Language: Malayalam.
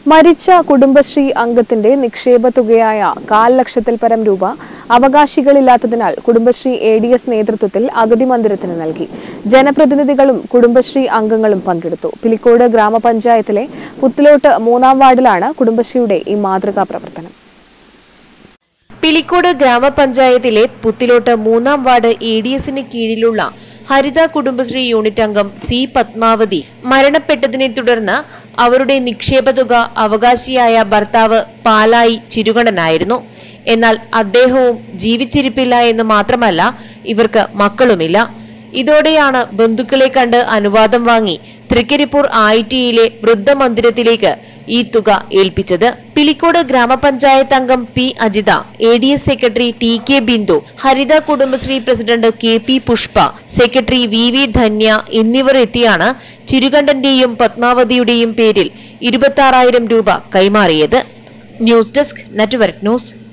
മരിച്ച കുടുംബശ്രീ അംഗത്തിന്റെ നിക്ഷേപ തുകയായ 1.5 ലക്ഷത്തിൽ പരം രൂപ അവകാശികളില്ലാത്തതിനാൽ കുടുംബശ്രീ ADS നേതൃത്വത്തിൽ അഗതി മന്ദിരത്തിന് നൽകി. ജനപ്രതിനിധികളും കുടുംബശ്രീ അംഗങ്ങളും പങ്കെടുത്തു. പിലിക്കോട് ഗ്രാമപഞ്ചായത്തിലെ പുത്തിലോട്ട് 3-ാം വാർഡിലാണ് കുടുംബശ്രീയുടെ ഈ മാതൃകാ പ്രവർത്തനം. പിലിക്കോട് ഗ്രാമപഞ്ചായത്തിലെ പുത്തിലോട്ട് 3-ാം വാർഡ് ADSന് കീഴിലുള്ള ഹരിത കുടുംബശ്രീ യൂണിറ്റ് അംഗം C. പത്മാവതി മരണപ്പെട്ടതിനെ തുടർന്ന് അവരുടെ നിക്ഷേപ തുക അവകാശിയായ ഭർത്താവ് പാലായി ചിരുകണ്ണനായിരുന്നു. എന്നാൽ അദ്ദേഹവും ജീവിച്ചിരിപ്പില്ല എന്ന് മാത്രമല്ല ഇവർക്ക് മക്കളുമില്ല. ഇതോടെയാണ് ബന്ധുക്കളെ കണ്ട് അനുവാദം വാങ്ങി തൃക്കരിപ്പൂർ ആയിട്ടിയിലെ വൃദ്ധമന്ദിരത്തിലേക്ക് ഈ തുക ഏൽപ്പിച്ചത്. പിലിക്കോട് ഗ്രാമപഞ്ചായത്ത് അംഗം P. Ajitha, ADS secretary TK Bindu, ഹരിത Kudumbashree president KP Pushpa, secretary VV Dhanya എന്നിവർ എത്തിയാണ് ചിരുകണ്ഠന്റെയും പത്മാവതിയുടെയും പേരിൽ 26,000 രൂപ കൈമാറിയത്. News desk network news.